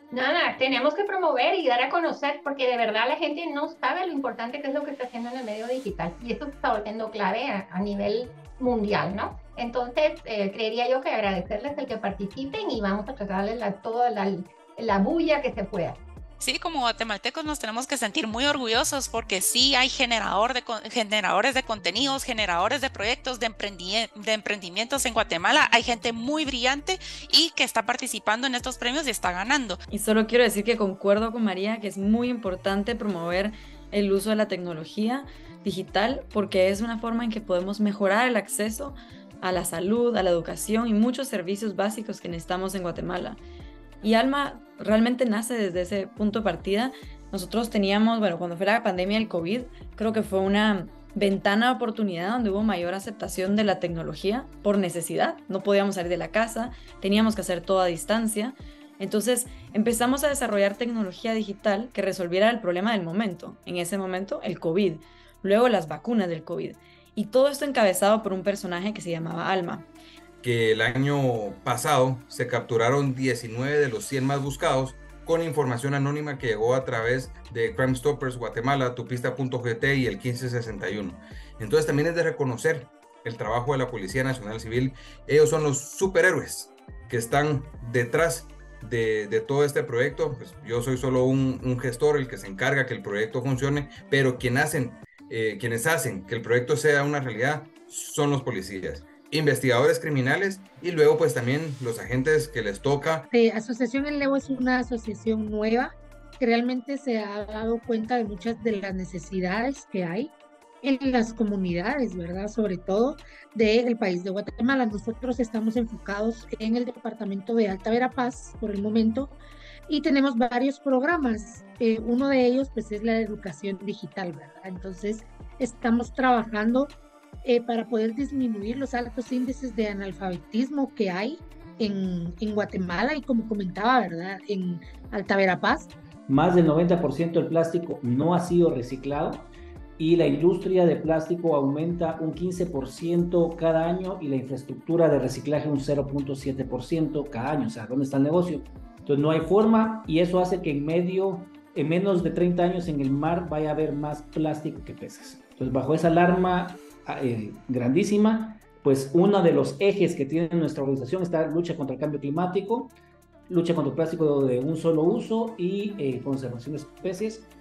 Nada, tenemos que promover y dar a conocer porque de verdad la gente no sabe lo importante que es lo que está haciendo en el medio digital y esto se está volviendo clave a nivel mundial, ¿no? Entonces, creería yo que agradecerles el que participen y vamos a tratarles toda la bulla que se pueda. Sí, como guatemaltecos nos tenemos que sentir muy orgullosos porque sí hay generadores de contenidos, generadores de proyectos, de emprendimientos en Guatemala. Hay gente muy brillante y que está participando en estos premios y está ganando. Y solo quiero decir que concuerdo con María que es muy importante promover el uso de la tecnología digital porque es una forma en que podemos mejorar el acceso a la salud, a la educación y muchos servicios básicos que necesitamos en Guatemala. Y Alma realmente nace desde ese punto de partida. Nosotros teníamos, bueno, cuando fue la pandemia del COVID, creo que fue una ventana de oportunidad donde hubo mayor aceptación de la tecnología por necesidad. No podíamos salir de la casa, teníamos que hacer todo a distancia. Entonces empezamos a desarrollar tecnología digital que resolviera el problema del momento. En ese momento, el COVID. Luego las vacunas del COVID. Y todo esto encabezado por un personaje que se llamaba Alma. Que el año pasado se capturaron 19 de los 100 más buscados con información anónima que llegó a través de Crime Stoppers Guatemala, tupista.gt y el 1561. Entonces también es de reconocer el trabajo de la Policía Nacional Civil. Ellos son los superhéroes que están detrás de todo este proyecto. Pues yo soy solo un gestor, el que se encarga que el proyecto funcione, pero quienes hacen que el proyecto sea una realidad son los policías, investigadores criminales y luego pues también los agentes que les toca. Asociación El Levo es una asociación nueva que realmente se ha dado cuenta de muchas de las necesidades que hay en las comunidades, ¿verdad? Sobre todo del país de Guatemala. Nosotros estamos enfocados en el departamento de Alta Verapaz por el momento y tenemos varios programas. Uno de ellos pues es la educación digital, ¿verdad? Entonces estamos trabajando para poder disminuir los altos índices de analfabetismo que hay en Guatemala y como comentaba, ¿verdad? En Alta Verapaz. Más del 90% del plástico no ha sido reciclado y la industria de plástico aumenta un 15% cada año y la infraestructura de reciclaje un 0.7% cada año. O sea, ¿dónde está el negocio? Entonces no hay forma y eso hace que en menos de 30 años en el mar vaya a haber más plástico que peces. Entonces bajo esa alarma grandísima, pues uno de los ejes que tiene nuestra organización está lucha contra el cambio climático, lucha contra el plástico de un solo uso y conservación de especies.